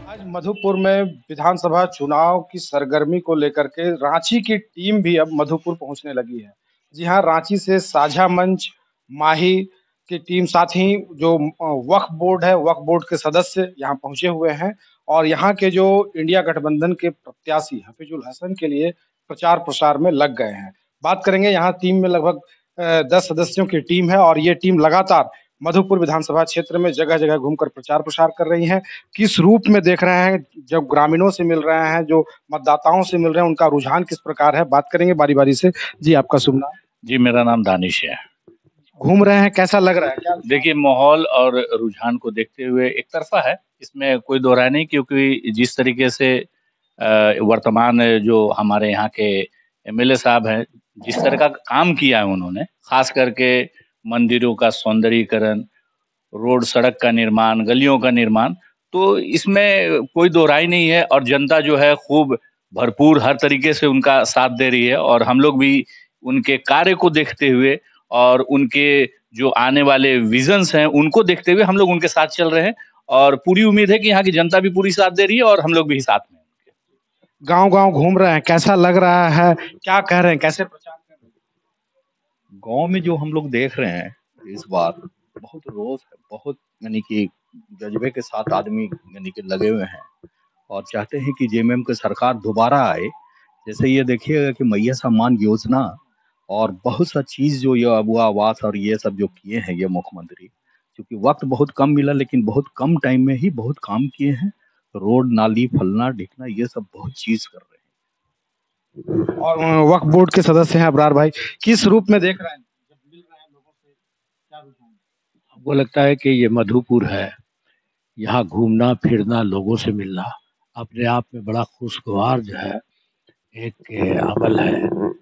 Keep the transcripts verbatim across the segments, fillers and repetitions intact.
आज मधुपुर में विधानसभा चुनाव की सरगर्मी को लेकर के रांची की टीम भी अब मधुपुर पहुंचने लगी है। जी हाँ, रांची से साझा मंच, माही की टीम, साथ ही जो अ, वक्फ बोर्ड है, वक्फ बोर्ड के सदस्य यहाँ पहुंचे हुए हैं और यहाँ के जो इंडिया गठबंधन के प्रत्याशी हफीजुल हसन के लिए प्रचार प्रसार में लग गए हैं। बात करेंगे, यहाँ टीम में लगभग अ, दस सदस्यों की टीम है और ये टीम लगातार मधुपुर विधानसभा क्षेत्र में जगह-जगह घूमकर प्रचार प्रसार कर रही है। किस रूप में देख रहे हैं, जब ग्रामीणों से मिल रहे हैं, जो मतदाताओं से मिल रहे हैं, उनका रुझान किस प्रकार है? बात करेंगे बारी-बारी से। जी, आपका शुभ नाम? जी, मेरा नाम दानिश है। घूम रहे हैं, कैसा लग रहा है? क्या देखिए, माहौल और रुझान को देखते हुए एक तरफ़ा है, इसमें कोई दो राय नहीं, क्योंकि जिस तरीके से अ, वर्तमान जो हमारे यहाँ के एमएलए साहब हैं, जिस तरह का काम किया है उन्होंने, ख़ास करके मंदिरों का सौंदर्यीकरण, रोड सड़क का निर्माण, गलियों का निर्माण, तो इसमें कोई दो राय नहीं है और जनता जो है खूब भरपूर हर तरीके से उनका साथ दे रही है और हम लोग भी उनके कार्य को देखते हुए और उनके जो आने वाले विज़न्स हैं, उनको देखते हुए हम लोग उनके साथ चल रहे हैं और पूरी उम्मीद है कि यहाँ की जनता भी पूरी साथ दे रही है और हम लोग भी साथ में हैं उनके। गाँव-गाँव घूम रहे हैं, कैसा लग रहा है? क्या कह रहे हैं? कैसे प्रचार कर रहे हैं? गाँव में जो हम लोग देख रहे हैं इस बार बहुत रोष है, बहुत यानी कि जज़्बे के साथ आदमी यानी कि लगे हुए हैं और चाहते हैं कि जेएमएम की सरकार दोबारा आए। जैसे ये देखिएगा कि मैया सम्मान योजना और बहुत सा चीज़ जो ये अबुआ आवास और ये सब जो किए हैं ये मुख्यमंत्री, क्योंकि वक़्त बहुत कम मिला लेकिन बहुत कम टाइम में ही बहुत काम किए हैं। रोड, नाली, फलना-ढिकना ये सब बहुत चीज़ कर रहे हैं। और अ, वक्फ बोर्ड के सदस्य हैं अबरार भाई, किस रूप में देख रहे हैं? जब मिल रहे हैं लोगों से, क्या रुझान है? हमको लगता है कि ये मधुपुर है। यहाँ घूमना-फिरना, लोगों से मिलना, अपने आप में बड़ा खुशगवार जो है एक अमल है।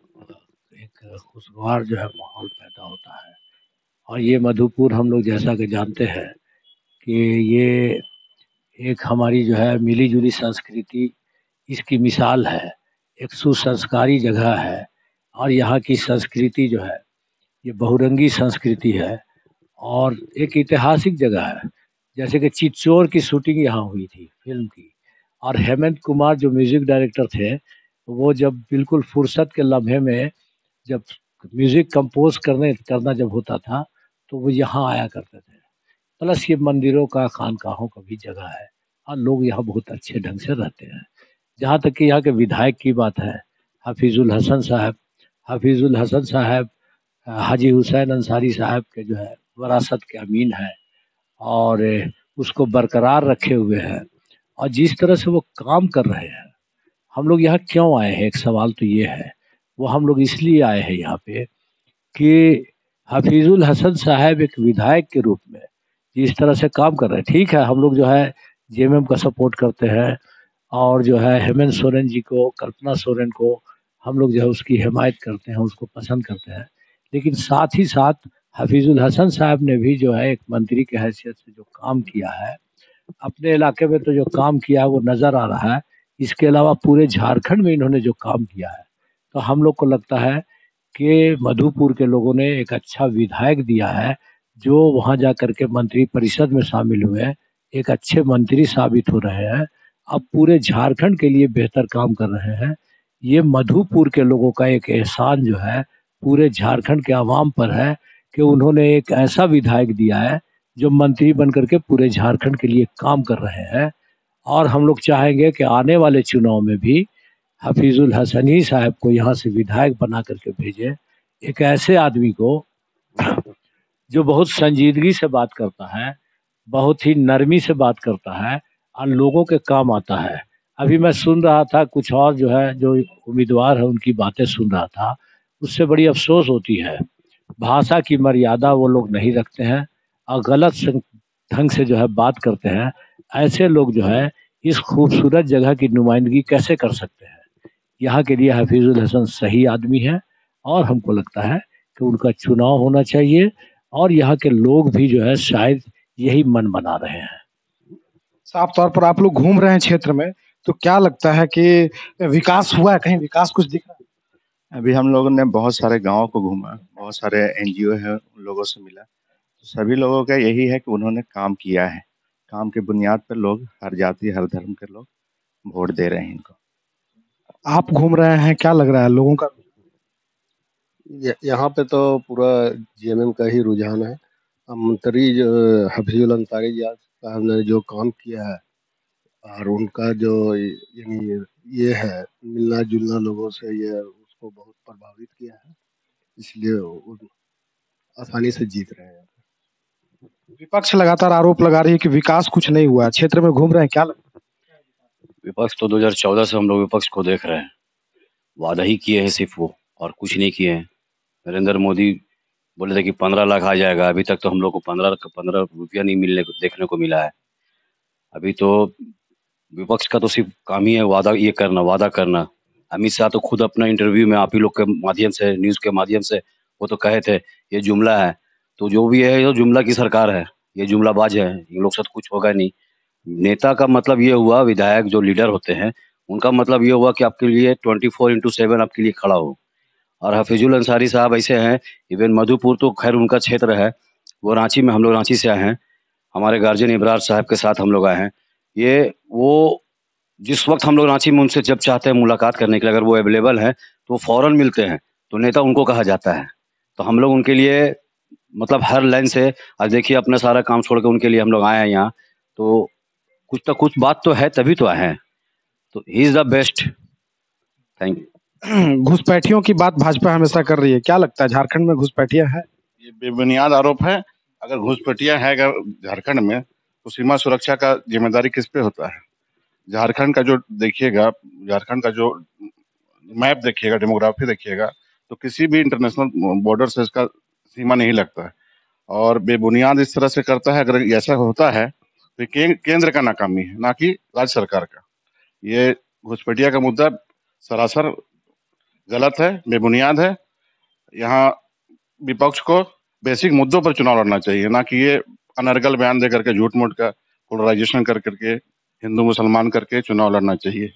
एक खुशगवार जो है माहौल पैदा होता है और ये मधुपुर हम लोग जैसा कि जानते हैं कि ये एक हमारी जो है मिली-जुली संस्कृति इसकी मिसाल है। एक सुसंस्कारी जगह है और यहाँ की संस्कृति जो है, ये बहुरंगी संस्कृति है और एक ऐतिहासिक जगह है। जैसे कि चितचोर की शूटिंग यहाँ हुई थी फ़िल्म की और हेमंत कुमार जो म्यूज़िक डायरेक्टर थे, वो जब बिल्कुल फुर्सत के लम्हे में जब म्यूज़िक कंपोज़ करने करना जब होता था, तो वो यहाँ आया करते थे। प्लस ये मंदिरों का, खानकाहों का भी जगह है और लोग यहाँ बहुत अच्छे ढंग से रहते हैं। जहाँ तक कि यहाँ के विधायक की बात है, हफीजुल हसन साहब हफीजुल हसन साहब अ, हाजी हुसैन अंसारी साहब के जो है विरासत के अमीन हैं और उसको बरकरार रखे हुए हैं और जिस तरह से वो काम कर रहे हैं, हम लोग यहाँ क्यों आए हैं? एक सवाल तो ये है। वो हम लोग इसलिए आए हैं यहाँ पे कि हफीजुल हसन साहब एक विधायक के रूप में जिस तरह से काम कर रहे हैं, ठीक है, हम लोग जो है जेएमएम का सपोर्ट करते हैं और जो है हेमंत सोरेन जी को, कल्पना सोरेन को हम लोग जो है उसकी हिमायत करते हैं, उसको पसंद करते हैं। लेकिन साथ ही साथ हफीजुल हसन साहब ने भी जो है एक मंत्री की हैसियत से जो काम किया है, अपने इलाके में तो जो काम किया है वो नज़र आ रहा है। इसके अलावा पूरे झारखंड में इन्होंने जो काम किया है, तो हम लोग को लगता है कि मधुपुर के लोगों ने एक अच्छा विधायक दिया है, जो वहाँ जा कर के मंत्री परिषद में शामिल हुए हैं, एक अच्छे मंत्री साबित हो रहे हैं। अब पूरे झारखंड के लिए बेहतर काम कर रहे हैं। ये मधुपुर के लोगों का एक एहसान जो है पूरे झारखंड के अवाम पर है कि उन्होंने एक ऐसा विधायक दिया है जो मंत्री बन कर के पूरे झारखंड के लिए काम कर रहे हैं और हम लोग चाहेंगे कि आने वाले चुनाव में भी हफीजुल हसन ही साहब को यहाँ से विधायक बना करके भेजें। एक ऐसे आदमी को जो बहुत संजीदगी से बात करता है, बहुत ही नरमी से बात करता है और लोगों के काम आता है। अभी मैं सुन रहा था कुछ और जो है जो उम्मीदवार है उनकी बातें सुन रहा था, उससे बड़ी अफ़सोस होती है। भाषा की मर्यादा वो लोग नहीं रखते हैं और गलत सं ढंग से जो है बात करते हैं। ऐसे लोग जो है इस खूबसूरत जगह की नुमाइंदगी कैसे कर सकते हैं? यहाँ के लिए हफीजुल हसन सही आदमी है और हमको लगता है कि उनका चुनाव होना चाहिए और यहाँ के लोग भी जो है शायद यही मन बना रहे हैं। साफ तौर पर आप लोग घूम रहे हैं क्षेत्र में, तो क्या लगता है कि विकास हुआ है? कहीं विकास कुछ दिख रहा है? अभी हम लोगों ने बहुत सारे गाँव को घूमा, बहुत सारे एनजीओ हैं, उन लोगों से मिला। तो सभी लोगों का यही है कि उन्होंने काम किया है काम की बुनियाद पर लोग, हर जाति हर धर्म के लोग वोट दे रहे हैं इनको। आप घूम रहे हैं, क्या लग रहा है लोगों का? यहाँ पे तो पूरा जेएमएम का ही रुझान है। मंत्री जो हफीजुल अंसारी जी साहब ने जो काम किया है और उनका जो यानी ये है मिलना जुलना लोगों से, ये उसको बहुत प्रभावित किया है, इसलिए वो आसानी से जीत रहे हैं। विपक्ष लगातार आरोप लगा रही है कि विकास कुछ नहीं हुआ। क्षेत्र में घूम रहे हैं, क्या लगता है? विपक्ष तो दो हज़ार चौदह से हम लोग विपक्ष को देख रहे हैं, वादा ही किए हैं सिर्फ वो, और कुछ नहीं किए हैं। नरेंद्र मोदी बोले थे कि पंद्रह लाख आ जाएगा, अभी तक तो हम लोग को पंद्रह पंद्रह रुपया नहीं मिलने को देखने को मिला है। अभी तो विपक्ष का तो सिर्फ काम ही है वादा ये करना, वादा करना। अमित शाह तो खुद अपना इंटरव्यू में आप ही लोग के माध्यम से, न्यूज़ के माध्यम से वो तो कहे थे ये जुमला है। तो जो भी है ये जुमला की सरकार है, ये जुमलाबाज है, इन लोग साथ कुछ होगा नहीं। नेता का मतलब ये हुआ, विधायक जो लीडर होते हैं उनका मतलब ये हुआ कि आपके लिए ट्वेंटी फोर इंटू सेवन आपके लिए खड़ा हो। और हफीजुल अंसारी साहब ऐसे हैं, इवन मधुपुर तो खैर उनका क्षेत्र है, वो रांची में, हम लोग रांची से आए हैं, हमारे गार्जियन इब्रार साहब के साथ हम लोग आए हैं। ये वो जिस वक्त हम लोग रांची में उनसे जब चाहते हैं मुलाकात करने के लिए, अगर वो अवेलेबल हैं तो वो फ़ौरन मिलते हैं, तो नेता उनको कहा जाता है। तो हम लोग उनके लिए मतलब हर लाइन से, आज देखिए अपना सारा काम छोड़ के उनके लिए हम लोग आए हैं यहाँ, तो कुछ तो कुछ बात तो है तभी तो आए हैं। तो he is the best. Thank you. घुसपैठियों की बात भाजपा हमेशा कर रही है, क्या लगता है झारखंड में घुसपैठियां है? ये बेबुनियाद आरोप है। अगर घुसपैठियां है अगर झारखंड में, तो सीमा सुरक्षा का जिम्मेदारी किस पे होता है? झारखंड का जो देखिएगा, झारखंड का जो मैप देखिएगा, डेमोग्राफी देखिएगा, तो किसी भी इंटरनेशनल बॉर्डर से इसका सीमा नहीं लगता है। और बेबुनियाद इस तरह से करता है, अगर ऐसा होता है तो ये केंद्र का नाकामी है, ना कि राज्य सरकार का। ये घुसपैठिया का मुद्दा सरासर गलत है, बेबुनियाद है। यहाँ विपक्ष को बेसिक मुद्दों पर चुनाव लड़ना चाहिए, ना कि ये अनर्गल बयान दे करके, झूठ मूठ का पोलराइजेशन कर करके, हिंदू मुसलमान करके चुनाव लड़ना चाहिए।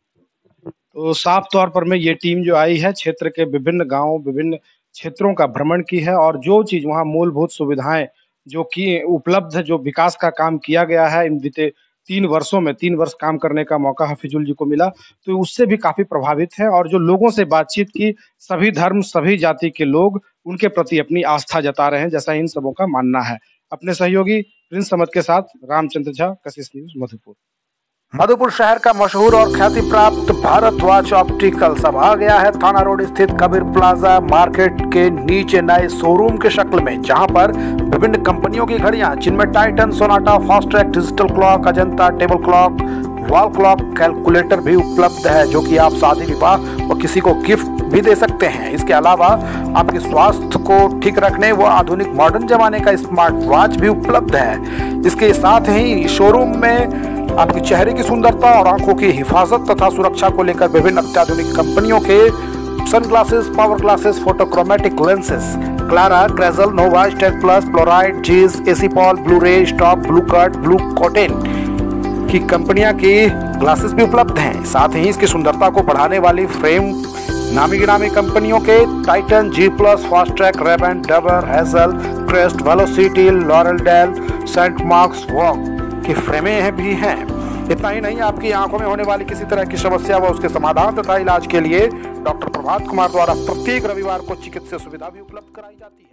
तो साफ तौर पर में ये टीम जो आई है, क्षेत्र के विभिन्न गांवों, विभिन्न क्षेत्रों का भ्रमण की है, और जो चीज वहाँ मूलभूत सुविधाएं जो कि उपलब्ध, जो विकास का काम किया गया है इन बीते तीन वर्षों में, तीन वर्ष काम करने का मौका हफीजुल जी को मिला, तो उससे भी काफी प्रभावित है। और जो लोगों से बातचीत की, सभी धर्म सभी जाति के लोग उनके प्रति अपनी आस्था जता रहे हैं, जैसा इन सबों का मानना है। अपने सहयोगी प्रिंस समद के साथ रामचंद्र झा, कशिश न्यूज, मधुपुर। मधुपुर शहर का मशहूर और ख्याति प्राप्त भारद्वाज ऑप्टिकल्स अब आ गया है थाना रोड स्थित कबीर प्लाजा मार्केट के नीचे नए शोरूम के शक्ल में, जहां पर विभिन्न कंपनियों की घड़ियां, जिनमें Titan, Sonata, Fastrack, digital clock, Ajanta, table clock, wall clock, calculator भी उपलब्ध है, जो कि आप शादी विवाह और किसी को गिफ्ट भी दे सकते हैं। इसके अलावा आपके स्वास्थ्य को ठीक रखने व आधुनिक मॉडर्न जमाने का स्मार्ट वॉच भी उपलब्ध है। इसके साथ ही शोरूम में आपके चेहरे की सुंदरता और आंखों की हिफाजत तथा सुरक्षा को लेकर विभिन्न अत्याधुनिक कंपनियों के sunglasses, power glasses, photochromatic lenses, Clara, Crizal, Nova, State Plus, fluoride, जीज, एसीपॉल, blue ray, stop, blue cut, blue cotton की कंपनियां की ग्लासेस भी उपलब्ध हैं। साथ ही इसकी सुंदरता को बढ़ाने वाली फ्रेम नामी गिनामी कंपनियों के Titan, G Plus, Fastrack, Rayban, Dabur, Hazel, Crest, Velocity, Laurel Dale, Saint Marks Walk की फ्रेमें भी हैं। इतना ही नहीं, आपकी आंखों में होने वाली किसी तरह की समस्या व उसके समाधान तथा इलाज के लिए डॉक्टर प्रभात कुमार द्वारा प्रत्येक रविवार को चिकित्सा सुविधा भी उपलब्ध कराई जाती है।